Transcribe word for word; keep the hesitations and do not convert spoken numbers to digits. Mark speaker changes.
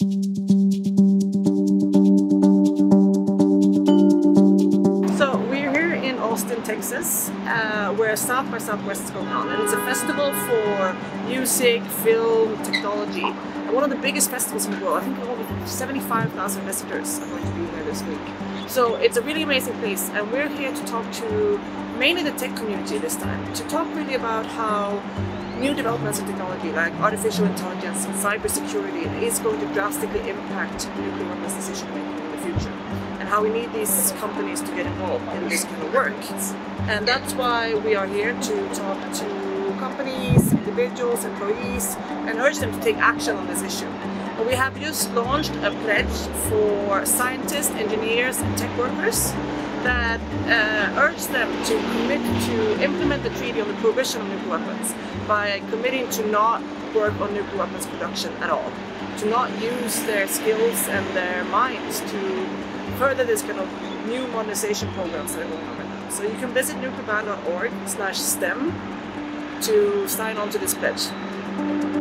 Speaker 1: So we're here in Austin, Texas, uh, where South by Southwest is going on, and it's a festival for music, film, technology, and one of the biggest festivals in the world. I think over seventy-five thousand visitors are going to be here this week. So it's a really amazing place, and we're here to talk to mainly the tech community this time, to talk really about how new developments in technology like artificial intelligence and cybersecurity is going to drastically impact nuclear weapons decision making in the future, and how we need these companies to get involved in this kind of work. And that's why we are here to talk to companies, individuals, employees, and urge them to take action on this issue. And we have just launched a pledge for scientists, engineers, and tech workers that uh, urge them to commit to implement the treaty on the prohibition of nuclear weapons by committing to not work on nuclear weapons production at all, to not use their skills and their minds to further this kind of new modernization programs that are going on right now. So you can visit nuclear ban dot org slash STEM to sign on to this pledge.